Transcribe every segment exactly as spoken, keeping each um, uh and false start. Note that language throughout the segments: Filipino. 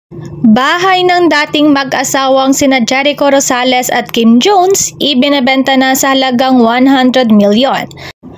Bahay ng dating mag-asawang sina Jericho Rosales at Kim Jones, ibinebenta na sa halagang one hundred milyon.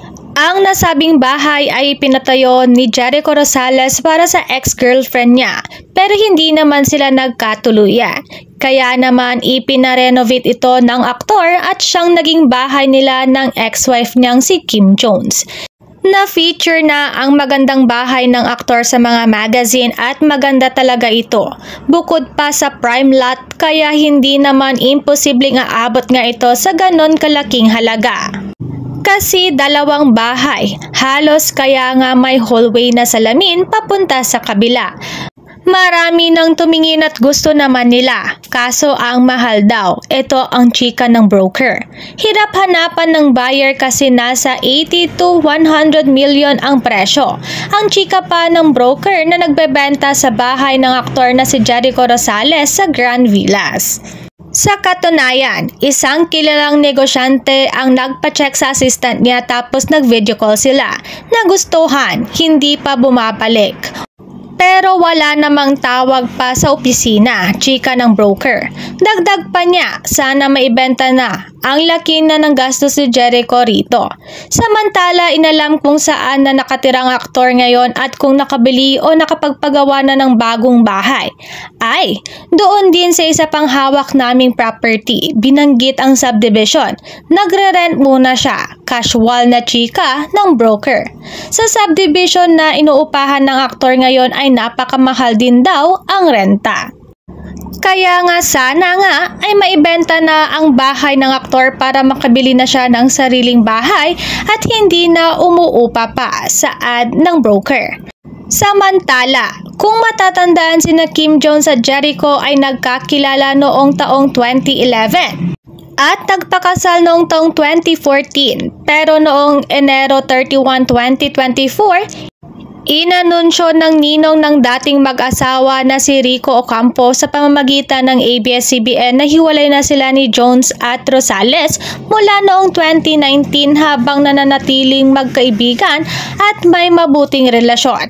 Ang nasabing bahay ay pinatayo ni Jericho Rosales para sa ex-girlfriend niya, pero hindi naman sila nagkatuluyan. Kaya naman ipinarenovate ito ng aktor at siyang naging bahay nila ng ex-wife niyang si Kim Jones. Na-feature na ang magandang bahay ng aktor sa mga magazine at maganda talaga ito. Bukod pa sa prime lot, kaya hindi naman imposibleng aabot nga ito sa ganon kalaking halaga. Kasi dalawang bahay, halos kaya nga may hallway na salamin papunta sa kabila. Marami nang tumingin at gusto naman nila, kaso ang mahal daw. Ito ang chika ng broker. Hirap hanapan ng buyer kasi nasa eighty to one hundred million ang presyo. Ang chika pa ng broker na nagbebenta sa bahay ng aktor na si Jericho Rosales sa Grand Villas. Sa katunayan, isang kilalang negosyante ang nagpa-check sa assistant niya tapos nag-video call sila. Nagustuhan, hindi pa bumabalik. Pero wala namang tawag pa sa opisina, chika ng broker. Dagdag pa niya, sana maibenta na. Ang laki na ng gastos si Jericho rito. Samantala, inalam kung saan na nakatirang aktor ngayon at kung nakabili o nakapagpagawa na ng bagong bahay. Ay, doon din sa isa pang hawak naming property, binanggit ang subdivision. Nagre-rent muna siya, casual na chika ng broker. Sa subdivision na inuupahan ng aktor ngayon ay napakamahal din daw ang renta. Kaya nga sana nga ay maibenta na ang bahay ng aktor para makabili na siya ng sariling bahay at hindi na umuupa pa sa ad ng broker. Samantala, kung matatandaan sina Kim Jones at Jericho ay nagkakilala noong taong twenty eleven. At nagpakasal noong taong twenty fourteen, pero noong Enero thirty-one, twenty twenty-four, inanunsyo ng ninong ng dating mag-asawa na si Rico Ocampo sa pamamagitan ng A B S C B N na hiwalay na sila ni Jones at Rosales mula noong twenty nineteen habang nananatiling magkaibigan at may mabuting relasyon.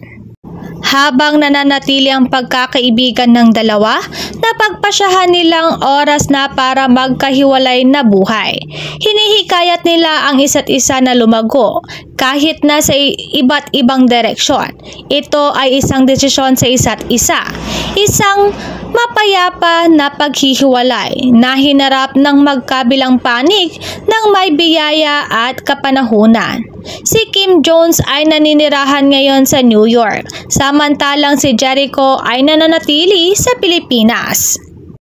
Habang nananatili ang pagkakaibigan ng dalawa, napagpasyahan nilang oras na para magkahiwalay na buhay. Hinihikayat nila ang isa't isa na lumago, kahit na sa iba't ibang direksyon. Ito ay isang desisyon sa isa't isa. Isang mapayapa na paghihiwalay na hinarap ng magkabilang panig ng may biyaya at kapanahunan. Si Kim Jones ay naninirahan ngayon sa New York, samantalang si Jericho ay nananatili sa Pilipinas.